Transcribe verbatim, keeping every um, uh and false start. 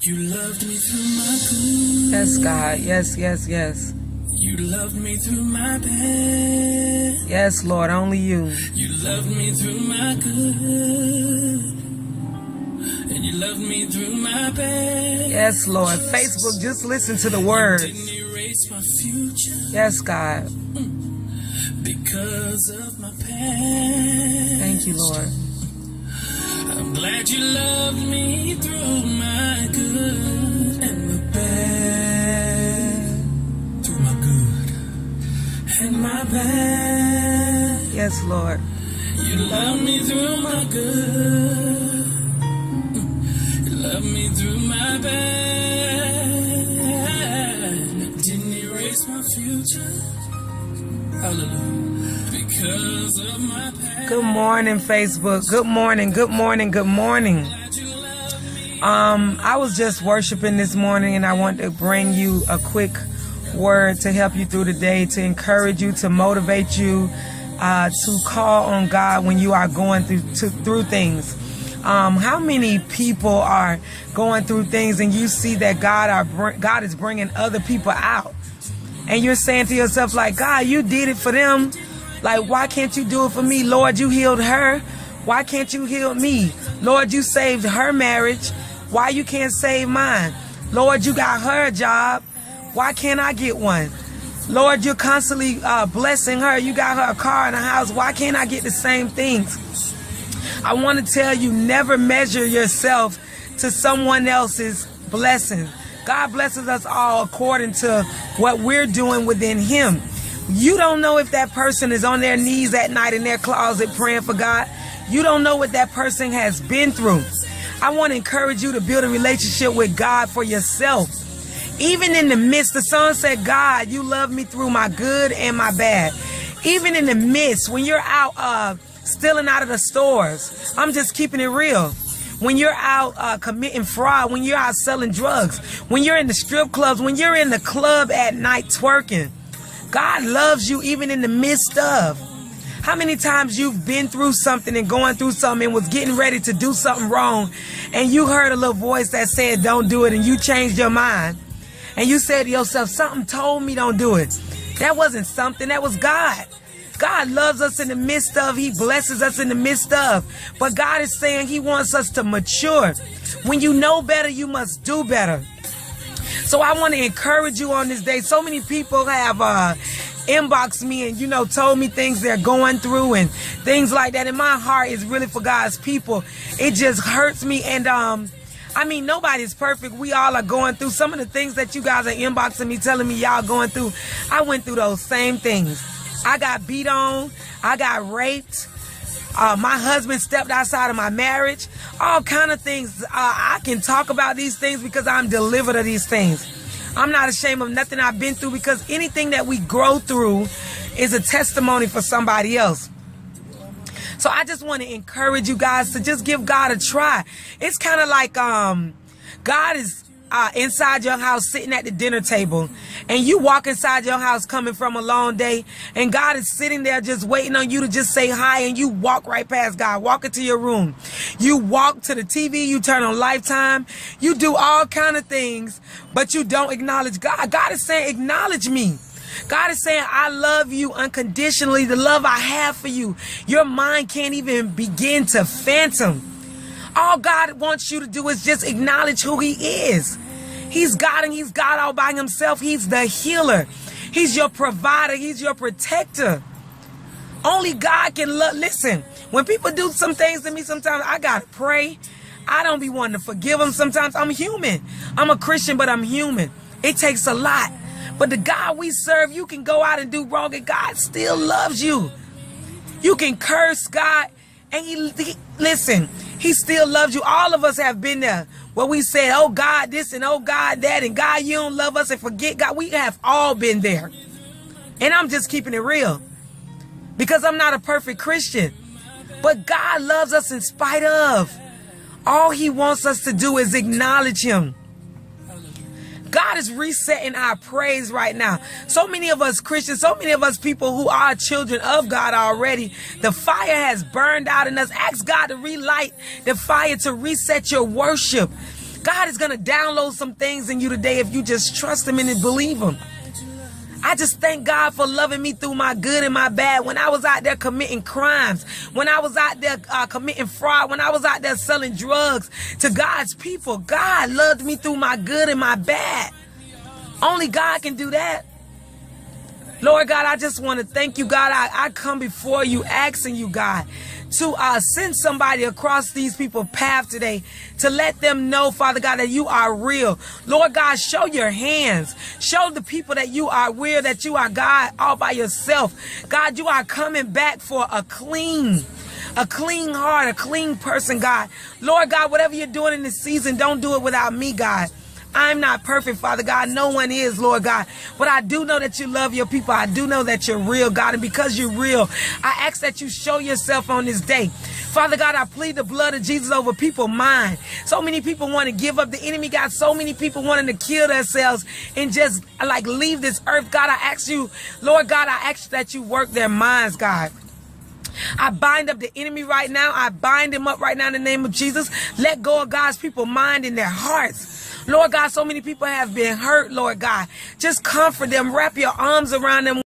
You loved me through my good. Yes, God. Yes, yes, yes. You loved me through my bad. Yes, Lord, only you. You loved me through my good. And you loved me through my bad. Yes, Lord. Facebook, just listen to the words. Didn't erase my future. Yes, God. Because of my past. Thank you, Lord. I'm glad you loved me through my good and my bad. Through my good and my bad. Yes, Lord. You love me through my good. You love me through my bad. Didn't erase my future. Hallelujah. Because of my past. Good morning, Facebook. Good morning. Good morning. Good morning. Um, I was just worshiping this morning, and I want to bring you a quick word to help you through the day, to encourage you, to motivate you, uh, to call on God when you are going through to, through things. Um, how many people are going through things, and you see that God are God is bringing other people out, and you're saying to yourself, like, God, you did it for them. Like, why can't you do it for me? Lord, you healed her. Why can't you heal me? Lord, you saved her marriage. Why you can't save mine? Lord, you got her a job. Why can't I get one? Lord, you're constantly uh, blessing her. You got her a car and a house. Why can't I get the same things? I want to tell you, never measure yourself to someone else's blessing. God blesses us all according to what we're doing within Him. You don't know if that person is on their knees at night in their closet praying for God. You don't know what that person has been through. I want to encourage you to build a relationship with God for yourself. Even in the midst, the song said, God, you love me through my good and my bad. Even in the midst, when you're out uh, stealing out of the stores, I'm just keeping it real. When you're out uh, committing fraud, when you're out selling drugs, when you're in the strip clubs, when you're in the club at night twerking, God loves you even in the midst of. How many times you've been through something and going through something and was getting ready to do something wrong, and you heard a little voice that said don't do it, and you changed your mind, and you said to yourself, something told me don't do it. That wasn't something, that was God. God loves us in the midst of. He blesses us in the midst of. But God is saying He wants us to mature. When you know better, you must do better. So I want to encourage you on this day. So many people have uh, inboxed me and, you know, told me things they're going through and things like that. And my heart is really for God's people. It just hurts me. And, um, I mean, nobody's perfect. We all are going through some of the things that you guys are inboxing me, telling me y'all going through. I went through those same things. I got beat on. I got raped. Uh, my husband stepped outside of my marriage. All kind of things. Uh, I can talk about these things because I'm delivered of these things. I'm not ashamed of nothing I've been through, because anything that we grow through is a testimony for somebody else. So I just want to encourage you guys to just give God a try. It's kind of like um, God is uh, inside your house sitting at the dinner table, and you walk inside your house coming from a long day, and God is sitting there just waiting on you to just say hi, and you walk right past God, walk into your room. You walk to the T V, you turn on Lifetime, you do all kind of things, but you don't acknowledge God. God is saying, acknowledge me. God is saying, I love you unconditionally, the love I have for you. Your mind can't even begin to fathom. All God wants you to do is just acknowledge who He is. He's God, and He's God all by Himself. He's the healer. He's your provider. He's your protector. Only God can love. Listen, when people do some things to me, sometimes I got to pray. I don't be wanting to forgive them. Sometimes I'm human. I'm a Christian, but I'm human. It takes a lot. But the God we serve, you can go out and do wrong, and God still loves you. You can curse God, and he, he listen, He still loves you. All of us have been there where we said, oh God this and oh God that, and God you don't love us, and forget God. We have all been there. And I'm just keeping it real, because I'm not a perfect Christian. But God loves us in spite of. All He wants us to do is acknowledge Him. God is resetting our praise right now. So many of us Christians, so many of us people who are children of God already, the fire has burned out in us. Ask God to relight the fire, to reset your worship. God is going to download some things in you today if you just trust him and believe him. I just thank God for loving me through my good and my bad. When I was out there committing crimes, when I was out there uh, committing fraud, when I was out there selling drugs to God's people, God loved me through my good and my bad. Only God can do that. Lord God, I just want to thank you, God. I, I come before you asking you, God, to uh, send somebody across these people's path today to let them know, Father God, that you are real. Lord God, show your hands. Show the people that you are real, that you are God all by yourself. God, you are coming back for a clean, a clean heart, a clean person, God. Lord God, whatever you're doing in this season, don't do it without me, God. I'm not perfect, Father God. No one is, Lord God. But I do know that you love your people. I do know that you're real, God. And because you're real, I ask that you show yourself on this day. Father God, I plead the blood of Jesus over people's mind. So many people want to give up. The enemy got so many people wanting to kill themselves and just like leave this earth. God, I ask you, Lord God, I ask that you work their minds, God. I bind up the enemy right now. I bind him up right now in the name of Jesus. Let go of God's people mind in their hearts. Lord God, so many people have been hurt, Lord God. Just comfort them. Wrap your arms around them.